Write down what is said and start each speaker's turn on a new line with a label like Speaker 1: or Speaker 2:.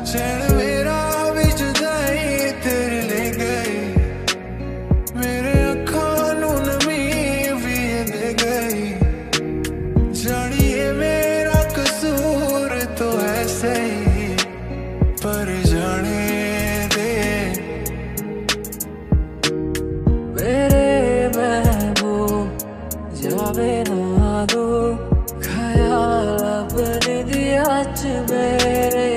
Speaker 1: चैन मेरा भी जुदाई तेरे ले गई, मेरे अखां नू नमी भी दे गई। जानिए मेरा कसूर तो है सही, पर जाने दे
Speaker 2: मेरे महबूब जावे ना दो, ख्याल अपने दिया च मेरे